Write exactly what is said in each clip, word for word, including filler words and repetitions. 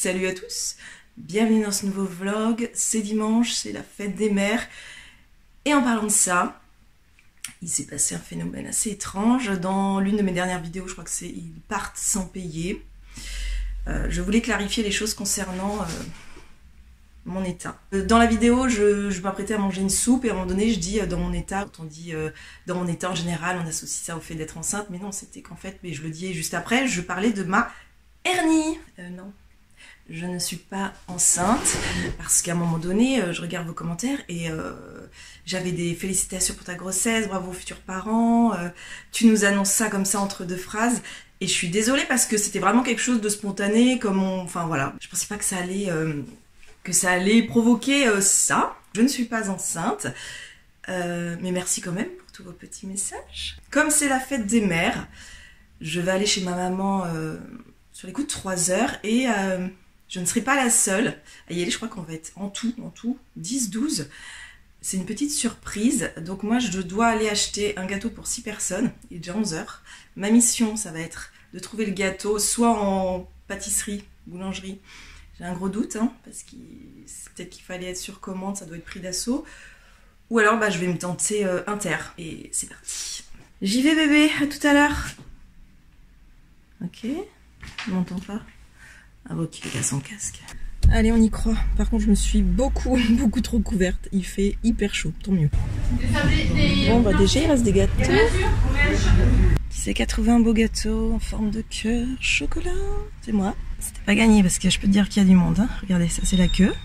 Salut à tous, bienvenue dans ce nouveau vlog. C'est dimanche, c'est la fête des mères. Et en parlant de ça, il s'est passé un phénomène assez étrange. Dans l'une de mes dernières vidéos, je crois que c'est ils partent sans payer. Euh, je voulais clarifier les choses concernant euh, mon état. Dans la vidéo, je, je m'apprêtais à manger une soupe et à un moment donné, je dis euh, dans mon état. Quand on dit euh, dans mon état en général, on associe ça au fait d'être enceinte. Mais non, c'était qu'en fait, mais je le dis juste après, je parlais de ma hernie. Euh, non. Je ne suis pas enceinte parce qu'à un moment donné, je regarde vos commentaires et euh, j'avais des félicitations pour ta grossesse, bravo aux futurs parents, euh, tu nous annonces ça comme ça entre deux phrases et je suis désolée parce que c'était vraiment quelque chose de spontané, comme on... Enfin voilà, je pensais pas que ça allait, euh, que ça allait provoquer euh, ça. Je ne suis pas enceinte, euh, mais merci quand même pour tous vos petits messages. Comme c'est la fête des mères, je vais aller chez ma maman euh, sur les coups de trois heures et... Euh, je ne serai pas la seule à y aller, je crois qu'on va être en tout, en tout, dix douze. C'est une petite surprise, donc moi je dois aller acheter un gâteau pour six personnes, il est déjà onze heures. Ma mission, ça va être de trouver le gâteau, soit en pâtisserie, boulangerie. J'ai un gros doute, hein, parce que peut-être qu'il fallait être sur commande, ça doit être pris d'assaut. Ou alors bah, je vais me tenter euh, Inter, et c'est parti. J'y vais bébé, à tout à l'heure. Ok, je m'entends pas. Ah ok, il a son casque. Allez, on y croit. Par contre, je me suis beaucoup, beaucoup trop couverte. Il fait hyper chaud, tant mieux. Bon, bah déjà, il reste des gâteaux. Qui c'est qui a trouvé un beau gâteau en forme de cœur, chocolat? C'est moi. C'était pas gagné parce que je peux te dire qu'il y a du monde. Hein. Regardez, ça c'est la queue.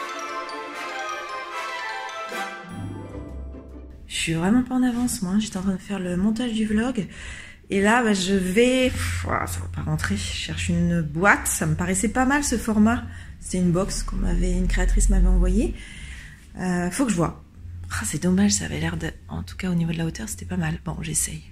Je suis vraiment pas en avance, moi. J'étais en train de faire le montage du vlog. Et là, bah, je vais... Ça va pas rentrer. Je cherche une boîte. Ça me paraissait pas mal, ce format. C'était une box qu'on m'avait... Une créatrice m'avait envoyée. Euh, faut que je vois. Ah, c'est dommage, ça avait l'air de... En tout cas, au niveau de la hauteur, c'était pas mal. Bon, j'essaye.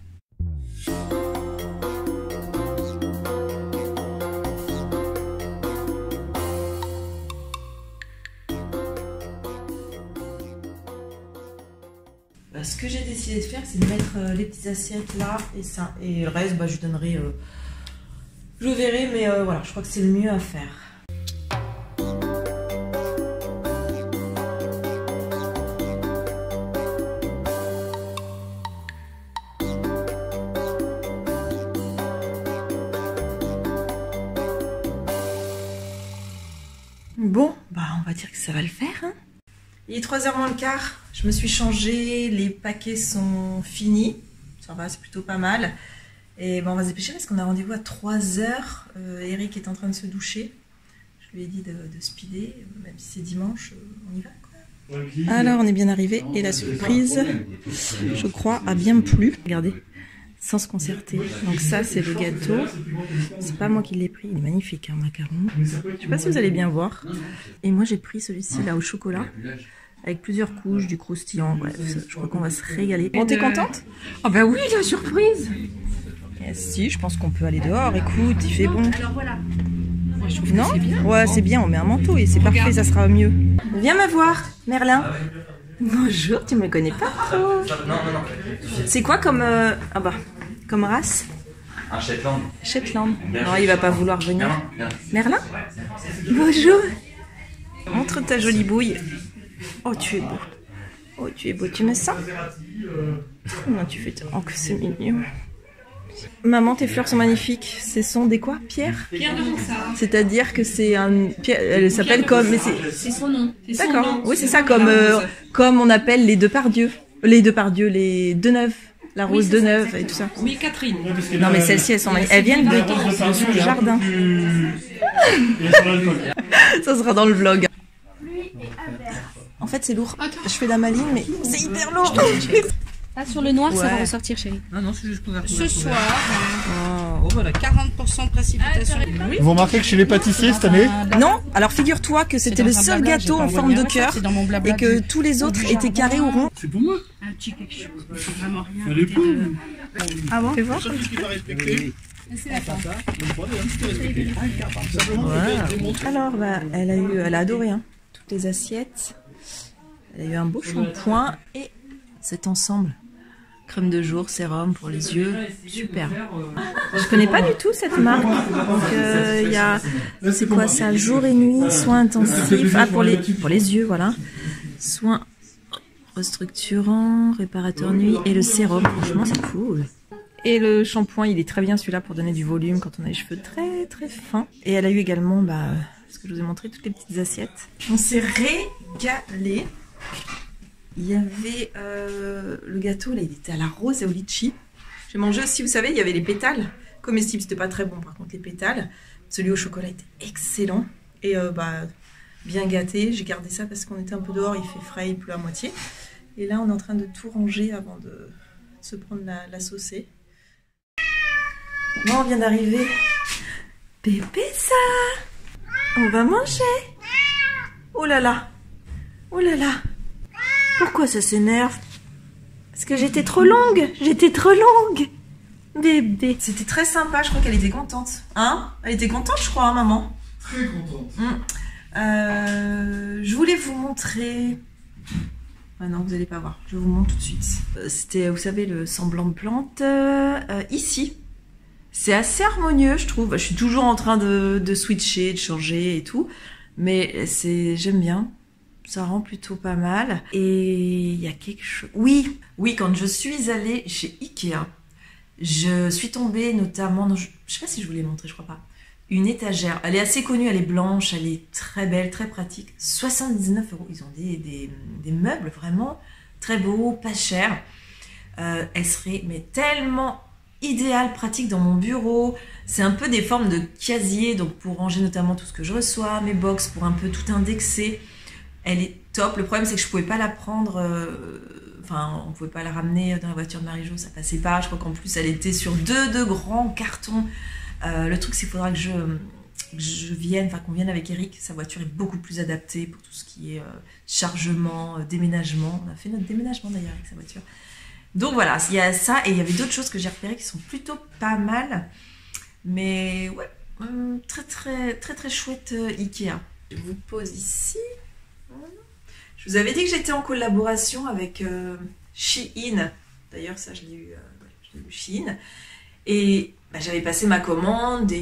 Ce que j'ai décidé de faire, c'est de mettre euh, les petites assiettes là et ça. Et le reste, bah, je donnerai... Euh, je verrai, mais euh, voilà, je crois que c'est le mieux à faire. Bon, bah on va dire que ça va le faire, hein. Il est trois heures moins le quart, je me suis changée, les paquets sont finis, ça va, c'est plutôt pas mal. Et ben on va se dépêcher parce qu'on a rendez-vous à trois heures, euh, Eric est en train de se doucher, je lui ai dit de, de speeder, même si c'est dimanche, on y va quoi. Alors on est bien arrivé et la surprise, je crois, a bien plu, regardez, sans se concerter. Donc ça c'est le gâteau, c'est pas moi qui l'ai pris, il est magnifique, un hein, macaron, je sais pas si vous allez bien voir. Et moi j'ai pris celui-ci là au chocolat. Avec plusieurs couches, du croustillant, bref, je crois qu'on va se régaler. Bon, t'es contente? Ah bah oui, la surprise. Et si, je pense qu'on peut aller dehors, écoute, il fait bon. Alors voilà. Moi, je trouve non c'est bien. Ouais, c'est bien, on met un manteau et c'est parfait, ça sera mieux. Viens me voir, Merlin. Bonjour, tu me connais pas trop. Non, non, non. C'est quoi comme... Euh... Ah bah, comme race? Un Shetland. Shetland. Non, il va pas vouloir venir. Merlin? Bonjour. Montre ta jolie bouille. Oh, tu es beau. Oh, tu es beau. Tu me sens? Non, tu fais... Oh, que c'est mignon. Maman, tes fleurs sont magnifiques. Ce sont des quoi? Pierre? Pierre de Ronsard. C'est-à-dire que c'est un... Pierre... Elle s'appelle comme... Mais c'est son nom. D'accord. Oui, c'est ça, comme, euh, comme on appelle les Depardieu. Les Depardieu, les Deneuve. La rose oui, de Neuve et tout ça. Oui, Catherine. Non, mais celles-ci, elles sont magnifiques. Elles viennent de, de, du jardin. Ça sera dans le vlog. En fait, c'est lourd. Attends. Je fais la maline, mais c'est hyper lourd. Là, sur le noir, ouais. Ça va ressortir, chérie. Ah non, c'est juste couvert. Ce soir, oh. Oh, voilà, quarante pour cent de précipitation. Oui. Vous remarquez que chez les pâtissiers cette année? Non. Alors, figure-toi que c'était le seul gâteau en forme de cœur et que tous les autres étaient carrés ou ronds. C'est pour moi. Un petit quelque chose. Vraiment rien. Elle est pour. Ah bon? Fais voir. C'est la fin. Wow. Alors, bah, elle a eu, elle a adoré, hein. Toutes les assiettes. Elle a eu un beau shampoing et cet ensemble Crème de jour, sérum pour les yeux, super. Je connais pas du tout cette marque. Donc il euh, y a, c'est quoi ça, jour et nuit, soins intensifs, ah pour les pour les yeux, voilà. Soins restructurants, réparateur nuit et le sérum, franchement c'est cool. Et le shampoing, il est très bien celui-là pour donner du volume quand on a les cheveux très très fins. Et elle a eu également, bah, ce que je vous ai montré, toutes les petites assiettes. On s'est régalé. Il y avait euh, le gâteau, là, il était à la rose et au litchi. J'ai mangé aussi, vous savez, il y avait les pétales comestibles, c'était pas très bon par contre les pétales. Celui au chocolat était excellent et euh, bah, bien gâté. J'ai gardé ça parce qu'on était un peu dehors, il fait frais, il pleut à moitié. Et là, on est en train de tout ranger avant de se prendre la, la saucée. Bon, on vient d'arriver. Pépé, ça, on va manger. Oh là là, oh là là. Pourquoi ça s'énerve? Parce que j'étais trop longue, j'étais trop longue. Bébé. C'était très sympa, je crois qu'elle était contente. Hein? Elle était contente, je crois, hein, maman? Très contente. Mmh. Euh, je voulais vous montrer... Ah non, vous n'allez pas voir, je vous montre tout de suite. Euh, C'était, vous savez, le semblant de plante. Euh, ici, c'est assez harmonieux, je trouve. Je suis toujours en train de, de switcher, de changer et tout. Mais c'est, j'aime bien. Ça rend plutôt pas mal. Et il y a quelque chose... Oui, oui, quand je suis allée chez Ikea, je suis tombée notamment... Dans... Je sais pas si je vous l'ai montré, je crois pas. Une étagère. Elle est assez connue, elle est blanche, elle est très belle, très pratique. soixante-dix-neuf euros. Ils ont des, des, des meubles vraiment très beaux, pas chers. Euh, elle serait mais tellement idéale, pratique dans mon bureau. C'est un peu des formes de casier, donc pour ranger notamment tout ce que je reçois, mes box, pour un peu tout indexer. Elle est top. Le problème, c'est que je pouvais pas la prendre... Euh, enfin, on pouvait pas la ramener dans la voiture de Marie-Jo, ça passait pas. Je crois qu'en plus, elle était sur deux, deux grands cartons. Euh, le truc, c'est qu'il faudra que je, que je vienne, enfin qu'on vienne avec Eric. Sa voiture est beaucoup plus adaptée pour tout ce qui est euh, chargement, euh, déménagement. On a fait notre déménagement d'ailleurs avec sa voiture. Donc voilà, il y a ça. Et il y avait d'autres choses que j'ai repérées qui sont plutôt pas mal. Mais ouais, euh, très très très très chouette euh, Ikea. Je vous pose ici. Je vous avais dit que j'étais en collaboration avec euh, Shein. D'ailleurs, ça, je l'ai eu, euh, je l'ai eu Shein. Et bah, j'avais passé ma commande des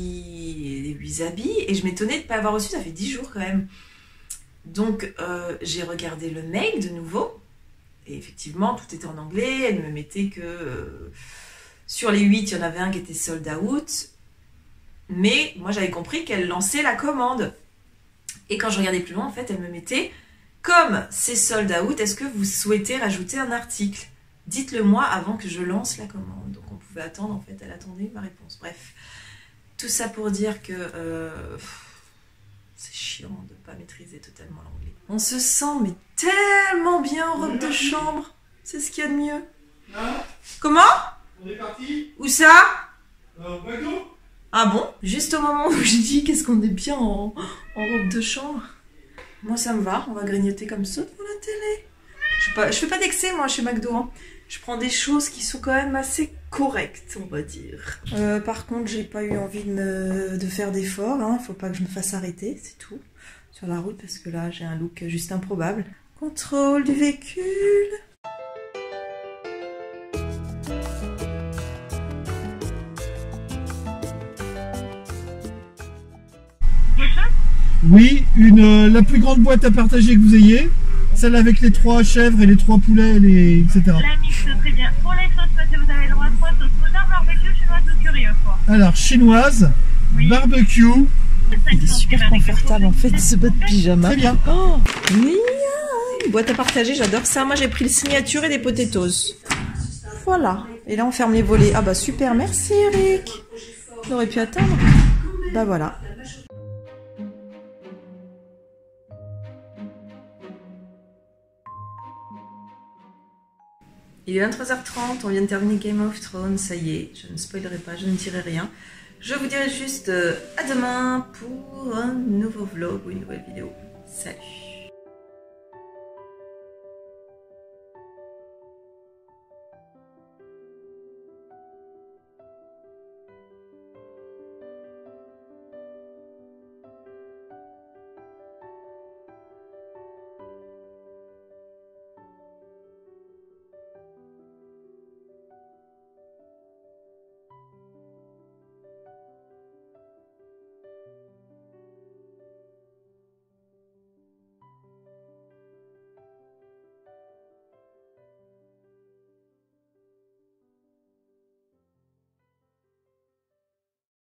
huit habits et je m'étonnais de ne pas avoir reçu. Ça fait dix jours quand même. Donc, euh, j'ai regardé le mail de nouveau. Et effectivement, tout était en anglais. Elle me mettait que euh, sur les huit, il y en avait un qui était sold out. Mais moi, j'avais compris qu'elle lançait la commande. Et quand je regardais plus loin, en fait, elle me mettait... Comme c'est sold out, est-ce que vous souhaitez rajouter un article? Dites-le moi avant que je lance la commande. Donc on pouvait attendre, en fait, elle attendait ma réponse. Bref, tout ça pour dire que euh, c'est chiant de ne pas maîtriser totalement l'anglais. On se sent mais tellement bien en robe de chambre. C'est ce qu'il y a de mieux. Ah, comment? on est parti? Où ça? euh, McDo. Ah bon? Juste au moment où je dis qu'est-ce qu'on est bien en, en robe de chambre. Moi ça me va, on va grignoter comme ça devant la télé. Je, pas, je fais pas d'excès moi chez McDo. Hein. Je prends des choses qui sont quand même assez correctes, on va dire. Euh, par contre, j'ai pas eu envie de, me, de faire d'efforts. Hein. Faut pas que je me fasse arrêter, c'est tout. Sur la route, parce que là j'ai un look juste improbable. Contrôle du véhicule. Oui, une, euh, la plus grande boîte à partager que vous ayez, celle avec les trois chèvres et les trois poulets, les, et cetera. La mixte, très bien. Pour les sauces, vous avez le droit à trois sauces. Mozart, barbecue, chinoise ou curry, quoi. Alors, chinoise, oui. Barbecue. Il est super confortable en fait, ce bas de pyjama. Très bien. Oh, oui, une boîte à partager, j'adore ça. Moi j'ai pris le signature et des potatoes. Voilà. Et là on ferme les volets. Ah bah super, merci Eric. On aurait pu attendre. Bah voilà. Il est vingt-trois heures trente, on vient de terminer Game of Thrones, ça y est, je ne spoilerai pas, je ne dirai rien. Je vous dirai juste à demain pour un nouveau vlog ou une nouvelle vidéo. Salut!